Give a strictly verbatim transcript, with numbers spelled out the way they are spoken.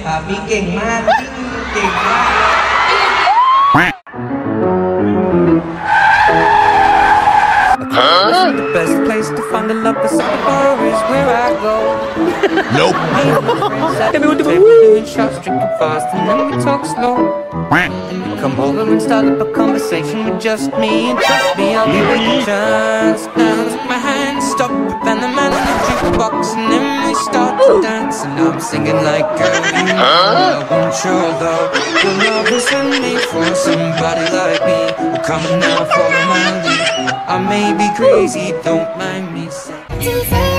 อ่าพี่เก่งมากเก่งมาก Huh? The best place to find a love is at the bar is where I go. Nope. Doing shots, drinking fast, and then we talk slow. And you come over and start up a conversation with just me, and trust me, I'll give it a chance. Now take my hand, stop it, and the man in the jukebox, and then we start to dance. And I'm singing like, girl, you know I want your love. Your love is handmade for somebody like me. Well, come on now, follow my lead. I may be crazy, don't mind me saying.